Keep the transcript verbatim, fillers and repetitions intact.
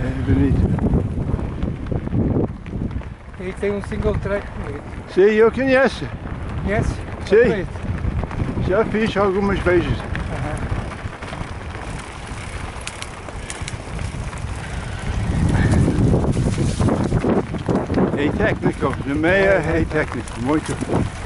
É bonito. Ele tem um single track com ele. Sim, eu conheço. Conhece? Sim. Já fiz algumas vezes. Uhum. É técnico, no meio é técnico, muito.